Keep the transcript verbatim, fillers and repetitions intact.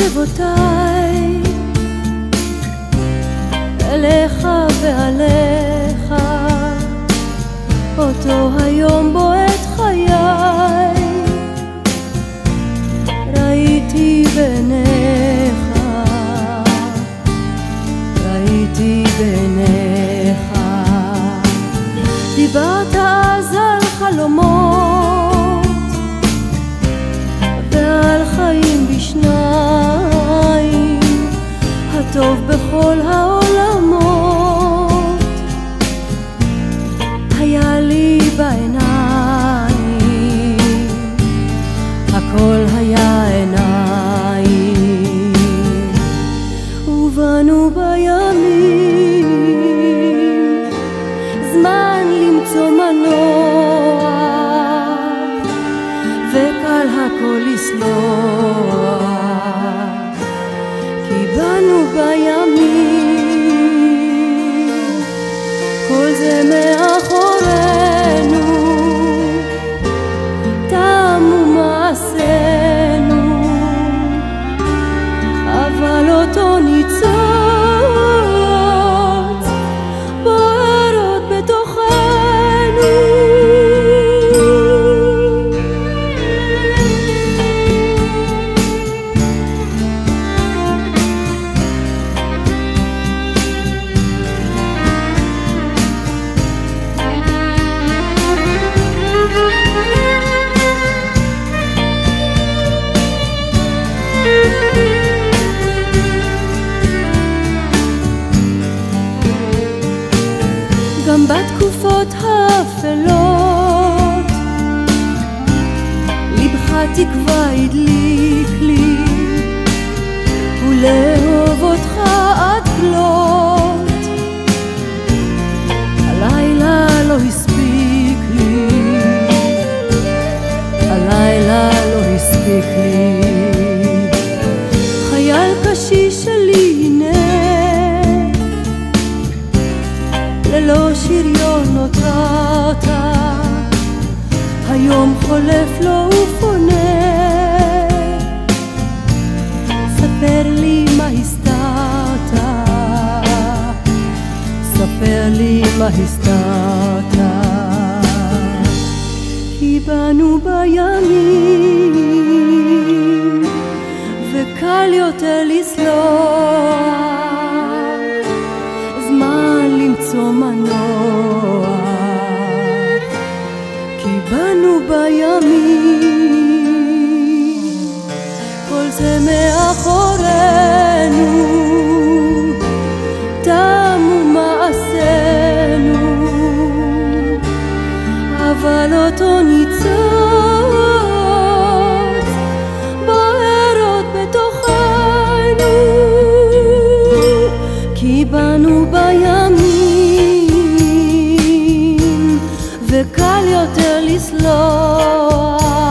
מחשבותיי אליך ועליך, אותו היום בועט חיי, ראיתי בעיניך, ראיתי בעיניך. דיברת אז על חלומות ועל חיים בשניים, הטוב בכל העולמות היה לי בעיניים, הכל היה עיניים. ובנו בימים זמן למצוא מנוע, וקל הכל לסלוח, כי בנו בימים כל זה מאחורינו, תמו מעשינו, אבל אותו ניצוץ בוער עוד בתוכנו. גם בתקופות האפלות לבך תקווה הדליק לי, ולאהוב אותך עד כלות הלילה לא הספיק לי, הלילה לא הספיק לי. חייל קשיש שלי הנה ללא שריון נותרת, היום חולף לו ופונה, ספר לי מה הסתרת, ספר לי מה הסתרת. כי בנו בימים וקל יותר לסלוח, זמן למצוא מנוע, כי בנו בימים כל זה מאחורינו, תמו מעשינו, אבל אותו ניצוץ בוער עוד בתוכנו, כי בנו בימים וקל יותר לסלוח,